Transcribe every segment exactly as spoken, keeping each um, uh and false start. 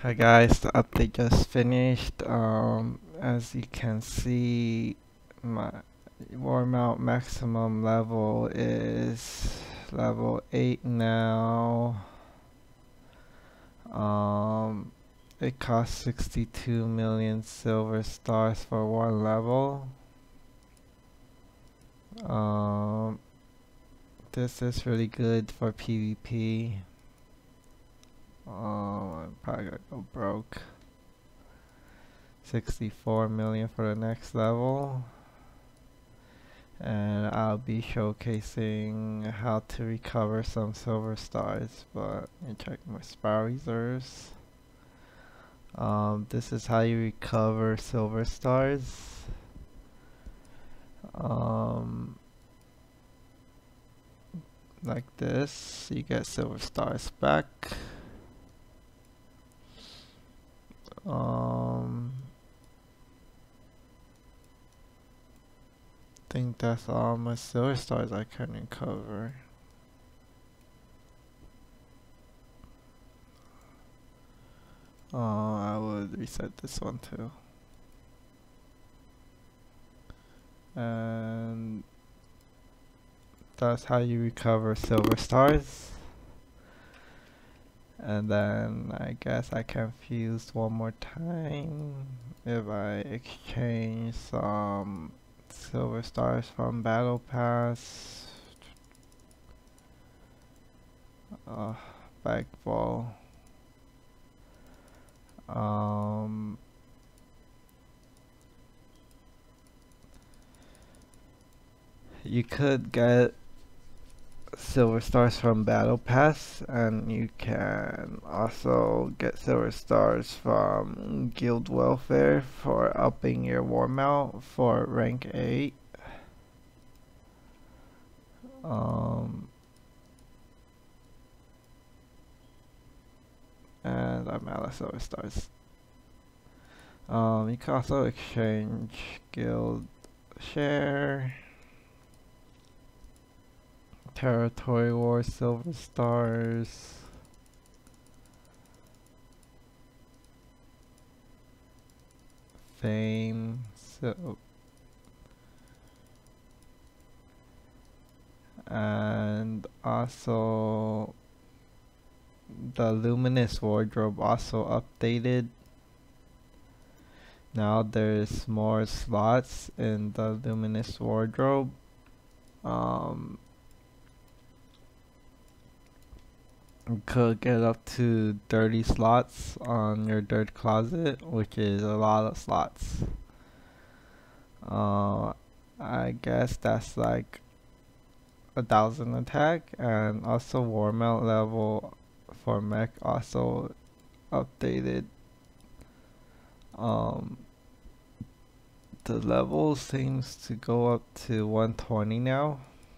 Hi guys, the update just finished. Um, as you can see, my warm out maximum level is level eight now. Um, it costs sixty-two million silver stars for one level. Um, this is really good for PvP. Um, I'm probably gonna go broke. sixty-four million for the next level, and I'll be showcasing how to recover some silver stars. But let me check my spar reserves. Um, this is how you recover silver stars. Um, like this, you get silver stars back. Um, think that's all my silver stars I can recover. Oh, I would reset this one too. And that's how you recover silver stars. And then I guess I can fuse one more time if I exchange some silver stars from battle pass. Uh, back ball. Um, you could get silver stars from battle pass, and you can also get silver stars from guild welfare for upping your war mount for rank eight. Um, and I'm out of silver stars. Um, you can also exchange guild share, territory war silver stars, fame, so and also the luminous wardrobe also updated. Now there's more slots in the luminous wardrobe. Um, you could get up to thirty slots on your dirt closet, which is a lot of slots. Uh, I guess that's like a thousand attack, and also war mount level for mech also updated. Um, the level seems to go up to one twenty now,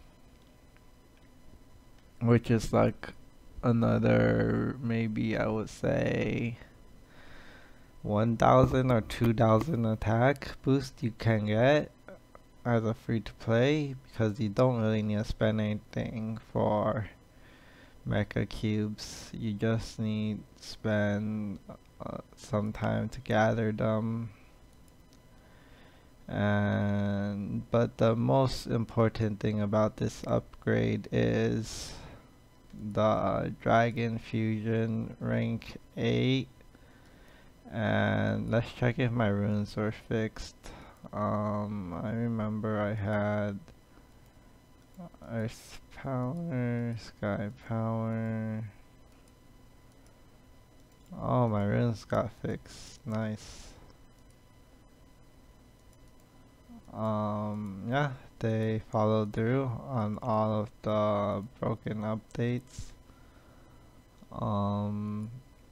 which is like another, maybe I would say one thousand or two thousand attack boost you can get as a free to play, because you don't really need to spend anything for mecha cubes. You just need to spend uh, some time to gather them. And but the most important thing about this upgrade is the Dragon Fusion rank eight. And let's check if my runes were fixed. Um, I remember I had Earth Power, Sky Power. Oh, my runes got fixed. Nice. Um, yeah, they followed through on all of the broken updates. Um,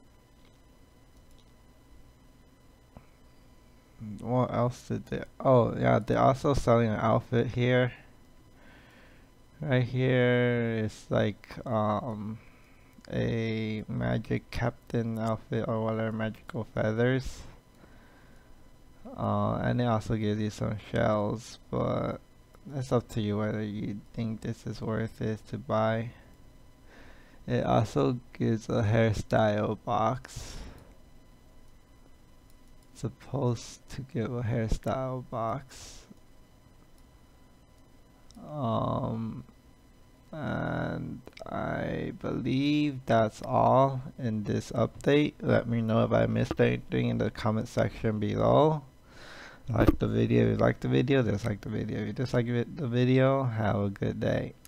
what else did they? Oh, yeah, they're also selling an outfit here. Right here is like um a magic captain outfit or whatever, magical feathers. Uh, and it also gives you some shells, but it's up to you whether you think this is worth it to buy. It also gives a hairstyle box. supposed to give a hairstyle box. Um, and I believe that's all in this update. Let me know if I missed anything in the comment section below. Like the video if you like the video, dislike the video if you dislike the video. Have a good day.